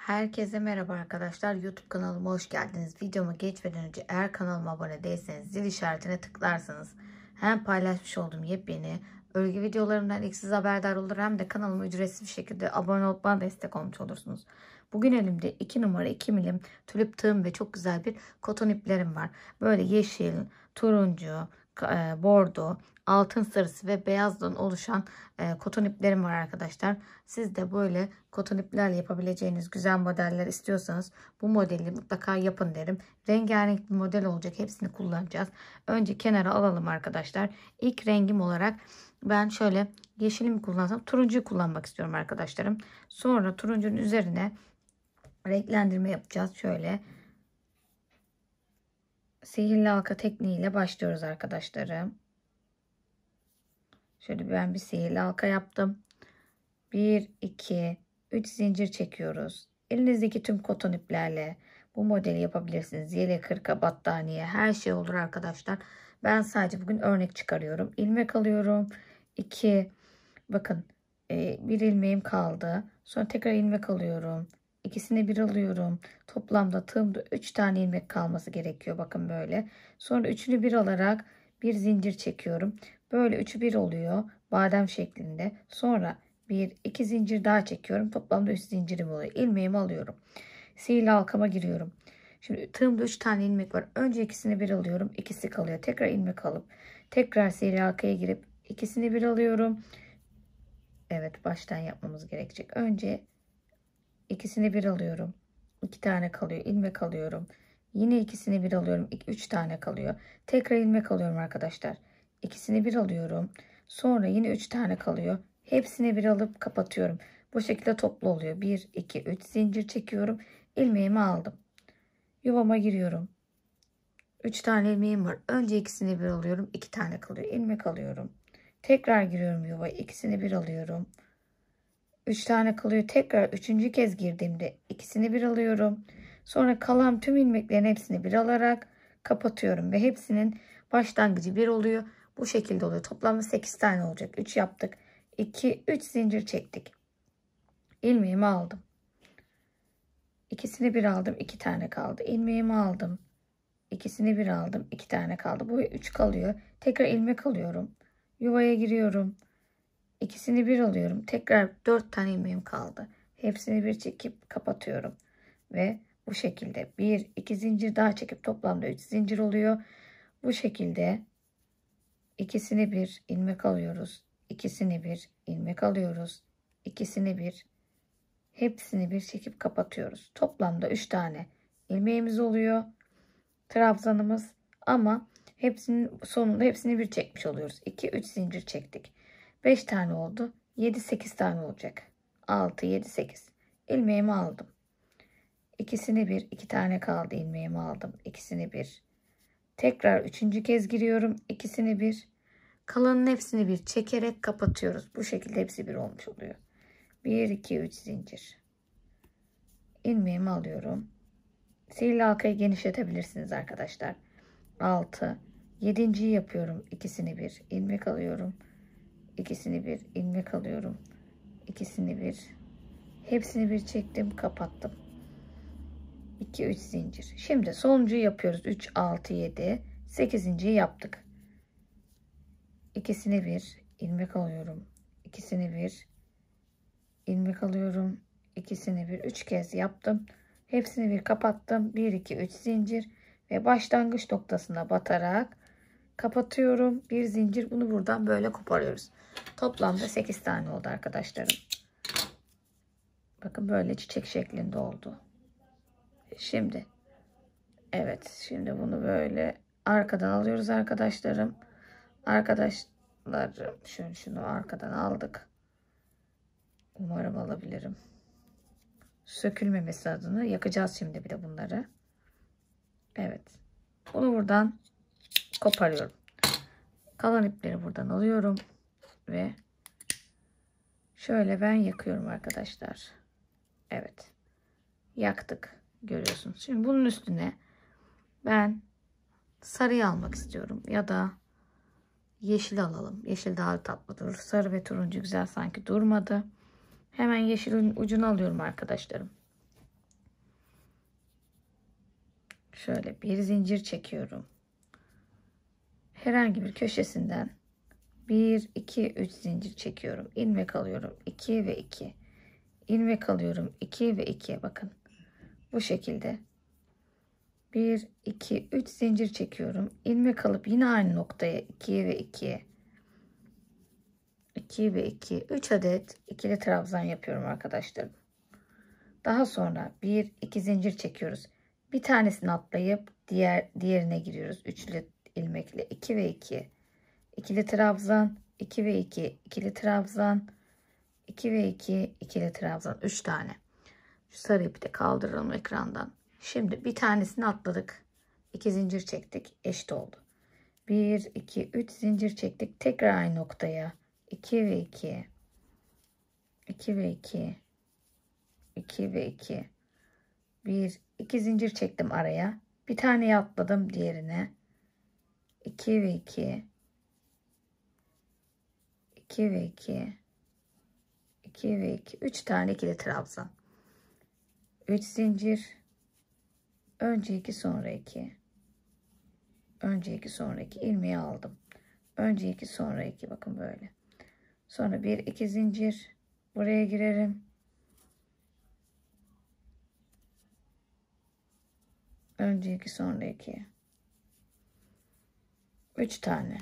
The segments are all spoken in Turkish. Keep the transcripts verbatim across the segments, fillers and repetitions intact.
Herkese merhaba arkadaşlar. YouTube kanalıma hoş geldiniz. Videoma geçmeden önce eğer kanalıma abone değilseniz zil işaretine tıklarsanız hem paylaşmış olduğum yepyeni örgü videolarımdan ilk siz haberdar olur hem de kanalıma ücretsiz bir şekilde abone olup bana destek olmuş olursunuz. Bugün elimde iki numara iki milim tülüp tığım ve çok güzel bir koton iplerim var. Böyle yeşil, turuncu, bordo, altın sarısı ve beyazdan oluşan e, koton iplerim var arkadaşlar. Siz de böyle koton iplerle yapabileceğiniz güzel modeller istiyorsanız bu modeli mutlaka yapın derim. Rengarenk bir model olacak. Hepsini kullanacağız. Önce kenara alalım arkadaşlar. İlk rengim olarak ben şöyle yeşilimi kullansam turuncuyu kullanmak istiyorum arkadaşlarım. Sonra turuncunun üzerine renklendirme yapacağız. Şöyle sihirli halka tekniğiyle başlıyoruz arkadaşlarım. Şöyle ben bir sihirli halka yaptım. bir, iki, üç zincir çekiyoruz. Elinizdeki tüm koton iplerle bu modeli yapabilirsiniz. Yelek, hırka, battaniye her şey olur arkadaşlar. Ben sadece bugün örnek çıkarıyorum. İlmek alıyorum. iki, bakın bir ilmeğim kaldı. Sonra tekrar ilmek alıyorum. İkisini bir alıyorum. Toplamda tığımda üç tane ilmek kalması gerekiyor. Bakın böyle. Sonra üçünü bir alarak bir zincir çekiyorum. Böyle üçü bir oluyor. Badem şeklinde. Sonra bir iki zincir daha çekiyorum. Toplamda üç zincirim oluyor. İlmeğimi alıyorum. Sihirli halkama giriyorum. Şimdi tığımda üç tane ilmek var. Önce ikisini bir alıyorum. İkisi kalıyor. Tekrar ilmek alıp tekrar sihirli halkaya girip ikisini bir alıyorum. Evet, baştan yapmamız gerekecek. Önce ikisini bir alıyorum. iki tane kalıyor. İlmek alıyorum. Yine ikisini bir alıyorum. üç tane kalıyor. Tekrar ilmek alıyorum arkadaşlar. İkisini bir alıyorum. Sonra yine üç tane kalıyor. Hepsini bir alıp kapatıyorum. Bu şekilde toplu oluyor. bir, iki, üç zincir çekiyorum. İlmeğimi aldım. Yuvama giriyorum. üç tane ilmeğim var. Önce ikisini bir alıyorum. iki tane kalıyor. İlmek alıyorum. Tekrar giriyorum yuvaya. İkisini bir alıyorum. üç tane kalıyor. Tekrar üçüncü kez girdiğimde ikisini bir alıyorum. Sonra kalan tüm ilmeklerin hepsini bir alarak kapatıyorum ve hepsinin başlangıcı bir oluyor. Bu şekilde oluyor. Toplamda sekiz tane olacak. üç yaptık. iki, üç zincir çektik. İlmeğimi aldım. İkisini bir aldım. iki tane kaldı. İlmeğimi aldım. İkisini bir aldım. iki tane kaldı. Bu üç kalıyor. Tekrar ilmek alıyorum. Yuvaya giriyorum. İkisini bir alıyorum. Tekrar dört tane ilmeğim kaldı. Hepsini bir çekip kapatıyorum. Ve bu şekilde bir iki zincir daha çekip toplamda üç zincir oluyor. Bu şekilde ikisini bir ilmek alıyoruz. İkisini bir ilmek alıyoruz. İkisini bir hepsini bir çekip kapatıyoruz. Toplamda üç tane ilmeğimiz oluyor. Trabzanımız ama hepsinin sonunda hepsini bir çekmiş oluyoruz. iki üç zincir çektik. beş tane oldu. yedi sekiz tane olacak. altı yedi sekiz. İlmeğimi aldım. İkisini bir, iki tane kaldı. İlmeğimi aldım. İkisini bir. Tekrar üçüncü kez giriyorum. İkisini bir. Kalanın hepsini bir çekerek kapatıyoruz. Bu şekilde hepsi bir olmuş oluyor. bir iki üç zincir. İlmeğimi alıyorum. Sihirli halkayı genişletebilirsiniz arkadaşlar. altı. yedinciyi yapıyorum. İkisini bir. İlmek alıyorum. İkisini bir. İlmek alıyorum. İkisini bir. Hepsini bir çektim. Kapattım. iki üç zincir. Şimdi sonuncuyu yapıyoruz. üç altı yedi. sekizinciyi yaptık. İkisini bir. İlmek alıyorum. İkisini bir. İlmek alıyorum. İkisini bir. üç kez yaptım. Hepsini bir kapattım. bir iki üç zincir ve başlangıç noktasına batarak kapatıyorum. Bir zincir. Bunu buradan böyle koparıyoruz. Toplamda sekiz tane oldu arkadaşlarım. Bakın böyle çiçek şeklinde oldu. Şimdi evet, şimdi bunu böyle arkadan alıyoruz arkadaşlarım. Arkadaşlarım şunu, şunu arkadan aldık. Umarım alabilirim. Sökülmemesi adına yakacağız şimdi bir de bunları. Evet. Bunu buradan koparıyorum. Kalan ipleri buradan alıyorum ve şöyle ben yakıyorum arkadaşlar. Evet. Yaktık. Görüyorsunuz. Şimdi bunun üstüne ben sarıyı almak istiyorum ya da yeşil alalım. Yeşil daha tatlı durur. Sarı ve turuncu güzel sanki durmadı. Hemen yeşilin ucunu alıyorum arkadaşlarım. Şöyle bir zincir çekiyorum. Herhangi bir köşesinden bir, iki, üç zincir çekiyorum. İlmek alıyorum. iki ve iki. İlmek alıyorum. iki ve iki. Bakın. Bu şekilde. bir, iki, üç zincir çekiyorum. İlmek alıp yine aynı noktaya iki ve iki. iki ve iki. üç adet ikili trabzan yapıyorum arkadaşlarım. Daha sonra bir, iki zincir çekiyoruz. Bir tanesini atlayıp diğer diğerine giriyoruz. Üçlü ilmekle iki ve iki. İkili trabzan, iki ve iki, ikili trabzan, iki ve iki, ikili trabzan. üç tane. Şu sarı ipi de kaldıralım ekrandan. Şimdi bir tanesini atladık. iki zincir çektik. Eşit oldu. bir, iki, üç zincir çektik. Tekrar aynı noktaya. iki ve iki. iki ve iki. iki ve iki. bir, iki zincir çektim araya. Bir tane atladım diğerine. iki ve iki. iki ve iki. iki ve iki. üç tane ikili trabzan. üç zincir. Önce iki sonra iki. Önce iki sonra iki. İlmeği aldım. Önce iki sonra iki. Bakın böyle. Sonra bir iki zincir. Buraya girerim. Önce iki sonra iki. üç tane.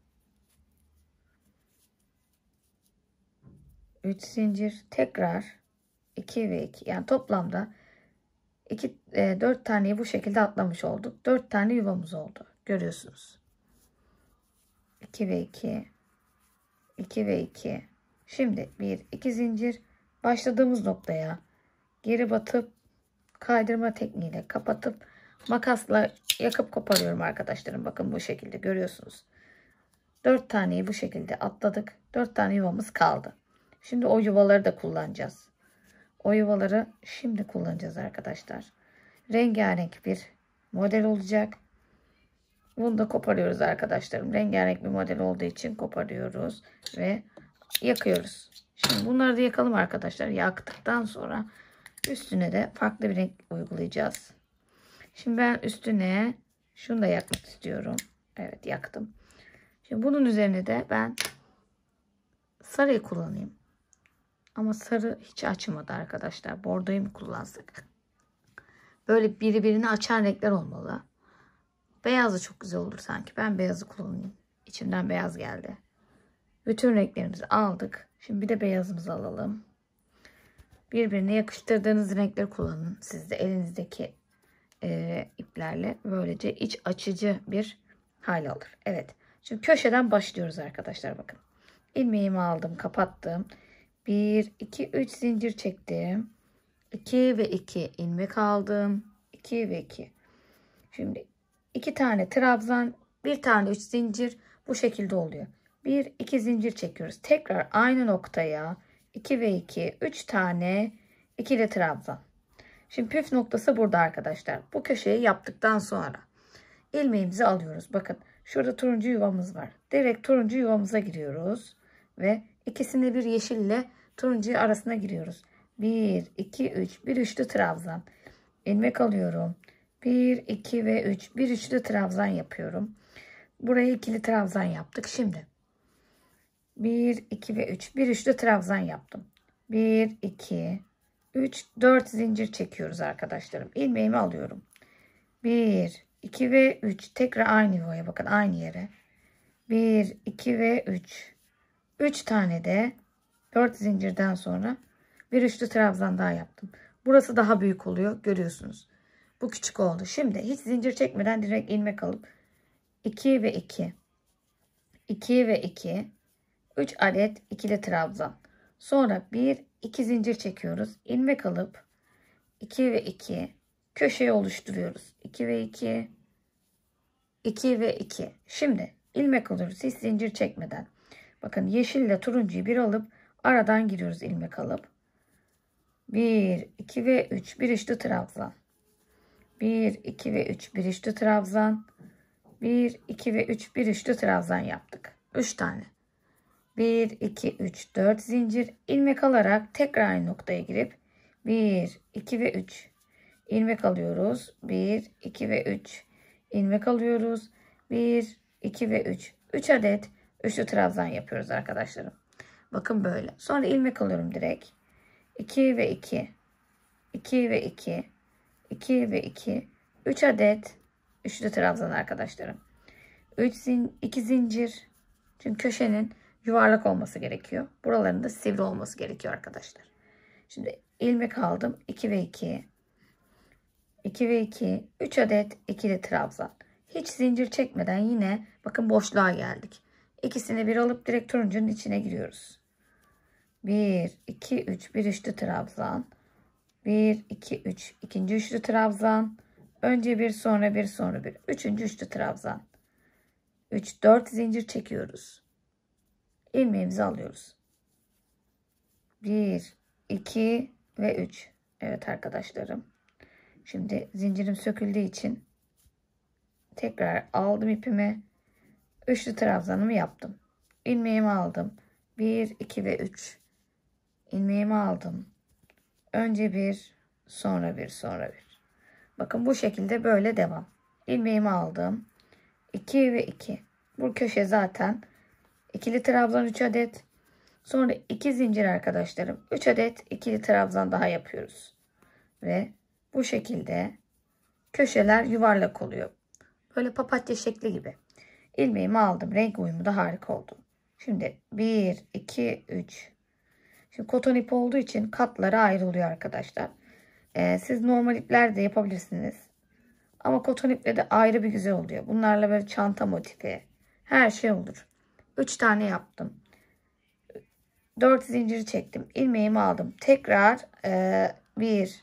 üç zincir. Tekrar iki ve iki. Yani toplamda iki, e, dört taneyi bu şekilde atlamış olduk. dört tane yuvamız oldu. Görüyorsunuz. iki ve iki. iki ve iki. Şimdi bir iki zincir. Başladığımız noktaya geri batıp kaydırma tekniğiyle kapatıp makasla yakıp koparıyorum arkadaşlarım. Bakın bu şekilde görüyorsunuz. dört taneyi bu şekilde atladık. dört tane yuvamız kaldı. Şimdi o yuvaları da kullanacağız. O yuvaları şimdi kullanacağız arkadaşlar. Rengarenk bir model olacak. Bunu da koparıyoruz arkadaşlarım. Rengarenk bir model olduğu için koparıyoruz ve yakıyoruz. Şimdi bunları da yakalım arkadaşlar. Yaktıktan sonra üstüne de farklı bir renk uygulayacağız. Şimdi ben üstüne şunu da yakmak istiyorum. Evet, yaktım. Şimdi bunun üzerine de ben sarıyı kullanayım. Ama sarı hiç açmadı arkadaşlar. Bordoyu mu kullansak? Böyle birbirini açan renkler olmalı. Beyaz da çok güzel olur sanki. Ben beyazı kullanayım. İçimden beyaz geldi. Bütün renklerimizi aldık. Şimdi bir de beyazımızı alalım. Birbirine yakıştırdığınız renkleri kullanın. Siz de elinizdeki e, iplerle. Böylece iç açıcı bir hal alır. Evet. Şimdi köşeden başlıyoruz arkadaşlar. Bakın. İlmeğimi aldım. Kapattım. bir, iki, üç zincir çektim. iki ve iki ilmek aldım. iki ve iki. Şimdi iki tane trabzan, bir tane üç zincir bu şekilde oluyor. bir iki zincir çekiyoruz. Tekrar aynı noktaya iki ve iki, üç tane ikili trabzan. Şimdi püf noktası burada arkadaşlar. Bu köşeyi yaptıktan sonra ilmeğimizi alıyoruz. Bakın şurada turuncu yuvamız var. Direkt turuncu yuvamıza giriyoruz ve ikisini bir yeşille turuncu arasına giriyoruz. bir iki üç, bir üçlü trabzan. İlmek alıyorum. bir iki ve üç, bir üçlü trabzan yapıyorum. Buraya ikili trabzan yaptık. Şimdi bir iki ve üç, bir üçlü trabzan yaptım. bir iki üç, dört zincir çekiyoruz arkadaşlarım. İlmeğimi alıyorum. bir iki ve üç, tekrar aynı yuvaya, bakın aynı yere. bir iki ve üç. üç tane de dört zincirden sonra bir üçlü trabzan daha yaptım. Burası daha büyük oluyor, görüyorsunuz. Bu küçük oldu. Şimdi hiç zincir çekmeden direkt ilmek alıp iki ve iki. iki ve iki. üç adet ikili trabzan. Sonra bir iki zincir çekiyoruz. İlmek alıp iki ve iki köşeyi oluşturuyoruz. iki ve iki. iki ve iki. Şimdi ilmek alıyoruz hiç zincir çekmeden. Bakın yeşille turuncuyu bir alıp aradan giriyoruz ilmek alıp. bir iki ve üç, bir üçlü trabzan. bir iki ve üç, bir üçlü trabzan. bir iki ve üç, bir üçlü trabzan yaptık. üç tane. bir iki üç, dört zincir ilmek alarak tekrar aynı noktaya girip bir iki ve üç ilmek alıyoruz. bir, iki ve üç. İlmek alıyoruz. bir, iki ve üç. üç adet üçlü trabzan yapıyoruz arkadaşlarım. Bakın böyle. Sonra ilmek alıyorum direkt. iki ve iki. iki ve iki. iki ve iki. üç adet üçlü trabzan arkadaşlarım. üç zin iki zincir. Çünkü köşenin yuvarlak olması gerekiyor. Buraların da sivri olması gerekiyor arkadaşlar. Şimdi ilmek aldım. iki ve iki. iki ve iki. üç adet ikili trabzan. Hiç zincir çekmeden yine bakın boşluğa geldik. İkisini bir alıp direkt turuncunun içine giriyoruz. bir, iki, üç. Bir üçlü trabzan. bir, iki, üç. İkinci üçlü trabzan. Önce bir, sonra bir, sonra bir. Üçüncü üçlü trabzan. üç, dört zincir çekiyoruz. İlmeğimizi alıyoruz. bir, iki ve üç. Evet arkadaşlarım. Şimdi zincirim söküldüğü için tekrar aldım ipimi. Üçlü trabzanımı yaptım. İlmeğimi aldım. bir, iki ve üç. İlmeğimi aldım. Önce bir, sonra bir, sonra bir. Bakın bu şekilde böyle devam. İlmeğimi aldım. iki ve iki. Bu köşe zaten ikili trabzan üç adet. Sonra iki zincir arkadaşlarım. üç adet ikili trabzan daha yapıyoruz. Ve bu şekilde köşeler yuvarlak oluyor. Böyle papatya şekli gibi. İlmeğimi aldım. Renk uyumu da harika oldu. Şimdi bir, iki, üç. Şimdi koton ip olduğu için katlara ayrılıyor arkadaşlar. Ee, siz normal ipler de yapabilirsiniz. Ama koton iple de ayrı bir güzel oluyor. Bunlarla böyle çanta motifi. Her şey olur. üç tane yaptım. dört zinciri çektim. İlmeğimi aldım. Tekrar e, bir,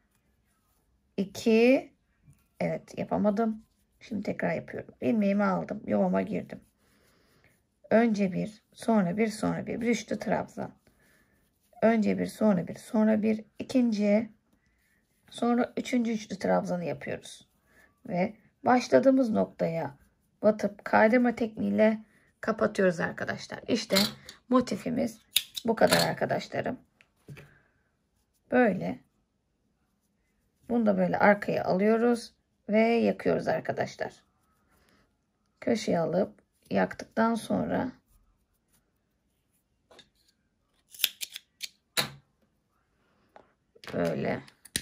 iki. Evet yapamadım. Şimdi tekrar yapıyorum. İlmeğimi aldım. Yuvama girdim. Önce bir, sonra bir, sonra bir. Bir üçlü trabzan. Önce bir, sonra bir, sonra bir. İkinci, sonra üçüncü üçlü trabzanı yapıyoruz. Ve başladığımız noktaya batıp kaydırma tekniğiyle kapatıyoruz arkadaşlar. İşte motifimiz bu kadar arkadaşlarım. Böyle. Bunu da böyle arkaya alıyoruz ve yakıyoruz arkadaşlar. Köşeye alıp yaktıktan sonra böyle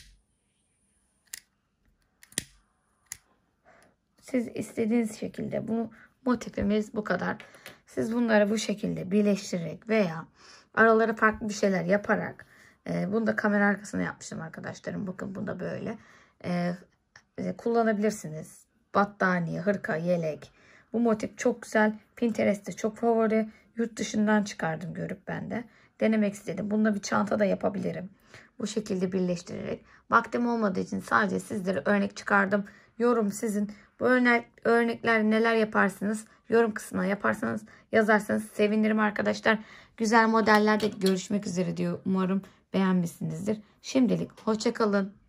siz istediğiniz şekilde, bu motifimiz bu kadar. Siz bunları bu şekilde birleştirerek veya aralara farklı bir şeyler yaparak, e, bunu da kamera arkasına yapmıştım arkadaşlarım. Bakın bunu da böyle e, e, kullanabilirsiniz. Battaniye, hırka, yelek. Bu motif çok güzel. Pinterest'te çok favori. Yurt dışından çıkardım görüp ben de. Denemek istedim. Bununla bir çanta da yapabilirim. Bu şekilde birleştirerek. Vaktim olmadığı için sadece sizlere örnek çıkardım. Yorum sizin. Bu örnek, örnekler neler yaparsınız? Yorum kısmına yaparsanız, yazarsanız sevinirim arkadaşlar. Güzel modellerde görüşmek üzere diyor. Umarım beğenmişsinizdir. Şimdilik hoşça kalın.